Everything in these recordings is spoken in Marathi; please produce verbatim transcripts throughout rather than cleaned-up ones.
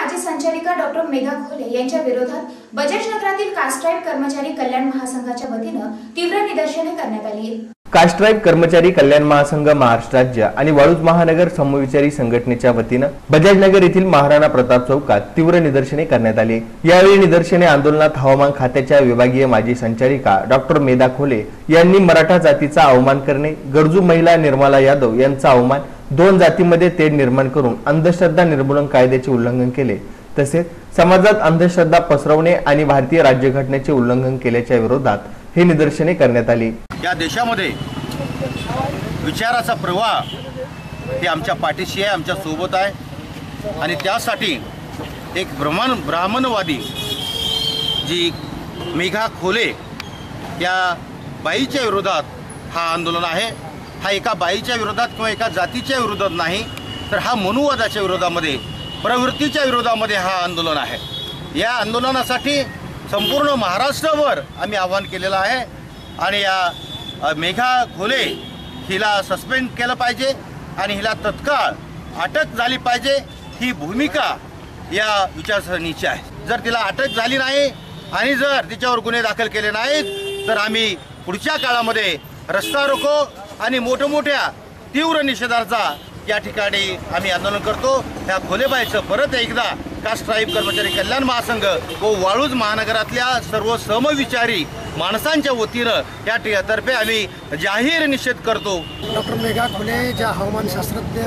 माजी संचालिका डॉक्टर मेघा खोले यांच्या विरोधात बजाज नगरातील कास्ट्राईब कर्मचारी कल्याण महासंघाच्या वतीनं तीव्र निदर्शने करण्यात आली। कास्ट्राईब कर्मचारी कल्याण महासंघ महाराष्ट्र राज्य आणि वाळूज महानगर समविचारी संघटनेच्या वतीनं बजाज नगर येथील महाराणा प्रताप चौकात तीव्र निदर्शने करण्यात आली। यावेळी निदर्शने आंदोलनात हवामान खात्याच्या विभागीय माजी संचालिका डॉक्टर मेघा खोले यांनी मराठा जातीचा अवमान करणे, गरजू महिला निर्मला यादव यांचा अवमान, दोन जातीमध्ये तेढ निर्माण करून अंधश्रद्धा निर्मूलन कायद्याचे उल्लंघन केले, तसेच समाजात अंधश्रद्धा पसरवणे आणि भारतीय राज्यघटनेचे उल्लंघन केल्याच्या विरोधात हे निदर्शने करण्यात आली। या देशामध्ये विचाराचा प्रवाह हे आमच्या पाठीशी आहे, आमच्या सोबत आहे आणि त्यासाठी एक ब्राह्मण ब्राह्मणवादी जी मेघा खोले या बाईच्या विरोधात हा आंदोलन आहे। हा एका बाईच्या विरोधात किंवा एका जातीच्या विरोधात नाही, तर हा मनुवादाच्या विरोधामध्ये, प्रवृत्तीच्या विरोधामध्ये हा आंदोलन आहे। या आंदोलनासाठी संपूर्ण महाराष्ट्रावर आम्ही आवाहन केलेलं आहे आणि या मेघा खोले हिला सस्पेंड केलं पाहिजे आणि हिला तत्काळ अटक झाली पाहिजे, ही भूमिका या विचारसरणीची आहे। जर तिला अटक झाली नाही आणि जर तिच्यावर गुन्हे दाखल केले नाहीत तर आम्ही पुढच्या काळामध्ये रस्ता रोको आणि मोठमोठ्या तीव्र निषेधाचा या ठिकाणी आम्ही आंदोलन करतो। या खोलेबाईचं परत एकदा कास्ट्राईब कर्मचारी कल्याण महासंघ व वाळूज महानगरातल्या सर्व समविचारी माणसांच्या वतीनं या तर्फे आम्ही जाहीर निषेध करतो। डॉक्टर मेघा खोले ज्या हवामानशास्त्रज्ञ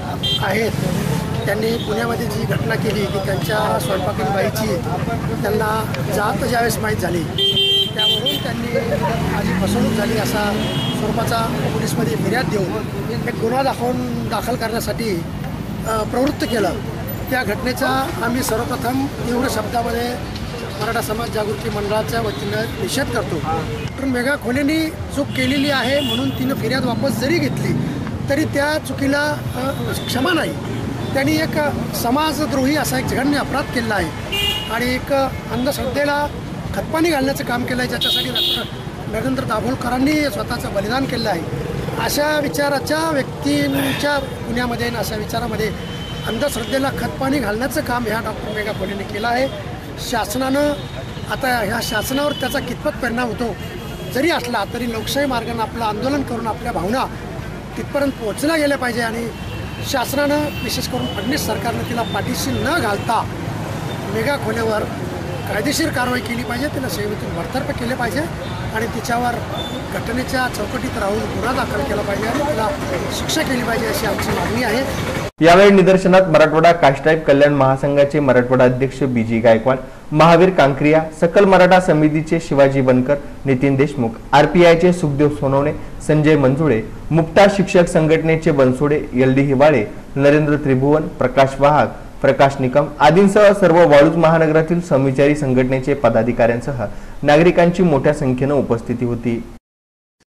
आहेत, त्यांनी पुण्यामध्ये जी घटना केली की त्यांच्या स्वयंपाकीन बाईची त्यांना जात ज्यावेळेस माहीत झाली, त्यावरून त्यांनी माझी फसवणूक झाली असा स्वरूपाचा पोलीसमध्ये फिर्याद देऊन एक गुन्हा दाखवून दाखल करण्यासाठी प्रवृत्त केलं। त्या घटनेचा आम्ही सर्वप्रथम तीव्र शब्दामध्ये मराठा समाज जागृती मंडळाच्या वतीनं निषेध करतो। डॉक्टर मेघा खोलेंनी चूक केलेली आहे म्हणून तिनं फिर्याद वापस जरी घेतली तरी त्या चुकीला क्षमा नाही। त्यांनी एक समाजद्रोही असा एक जघन्य अपराध केला आहे आणि एक अंधश्रद्धेला खतपाणी घालण्याचं काम केलं आहे, ज्याच्यासाठी डॉक्टर नरेंद्र दाभोलकरांनी स्वतःचं बलिदान केलं आहे। अशा विचाराच्या व्यक्तींच्या पुण्यामध्ये आणि अशा विचारामध्ये अंधश्रद्धेला खतपाणी घालण्याचं काम ह्या डॉक्टर मेघा खोलेंनी केलं आहे। शासनानं आता ह्या शासनावर त्याचा कितपत परिणाम होतो जरी असला तरी लोकशाही मार्गाने आपलं आंदोलन करून आपल्या भावना तिथपर्यंत पोहोचल्या गेल्या पाहिजे आणि शासनानं विशेष करून फडणवीस सरकारनं तिला पाठीशी न घालता मेघा खोलेवर कायदेशीर कारवाई केली पाहिजे, तिला सेवेतून बडतर्फ केले पाहिजे आणि तिच्यावर घटनेच्या चौकटीत राहून गुन्हा दाखल केला पाहिजे आणि तिला शिक्षा केली पाहिजे अशी आमची मागणी आहे। यावेळी निदर्शनात मराठवाडा कास्ट्राईब कल्याण महासंघाचे मराठवाडा अध्यक्ष बीजी गायकवाड, महावीर कांक्रिया, सकल मराठा समितीचे शिवाजी बनकर, नितीन देशमुख, आरपीआयचे सुखदेव सोनवणे, संजय मंजुळे, मुक्ता शिक्षक संघटनेचे बनसोडे, एलडी हिवाळे, नरेंद्र त्रिभुवन, प्रकाश वाहक, प्रकाश निकम आदींसह सर्व वाळूज महानगरातील समविचारी संघटनेचे पदाधिकाऱ्यांसह नागरिकांची मोठ्या संख्येने उपस्थिती होती।